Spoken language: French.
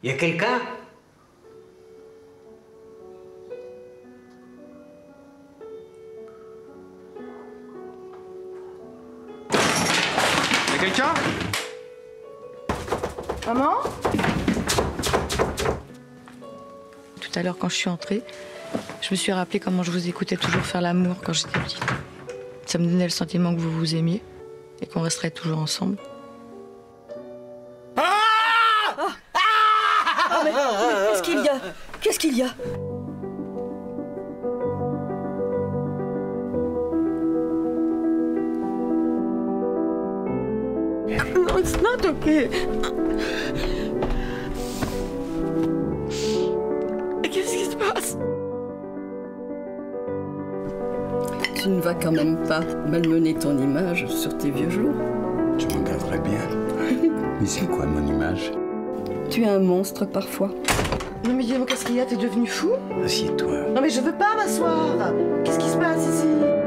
Y a quelqu'un? Y a quelqu'un? Maman? Tout à l'heure, quand je suis entrée, je me suis rappelé comment je vous écoutais toujours faire l'amour quand j'étais petite. Ça me donnait le sentiment que vous vous aimiez et qu'on resterait toujours ensemble. Mais qu'est-ce qu'il y a? Qu'est-ce qu'il y a? No, it's not okay. Qu'est-ce qui se passe? Tu ne vas quand même pas malmener ton image sur tes vieux jours. Tu m'en garderais bien. Mais c'est quoi mon image? Tu es un monstre parfois. Non mais dis-moi, qu'est-ce qu'il y a? T'es devenu fou? Assieds-toi. Non mais je veux pas m'asseoir. Qu'est-ce qui se passe ici?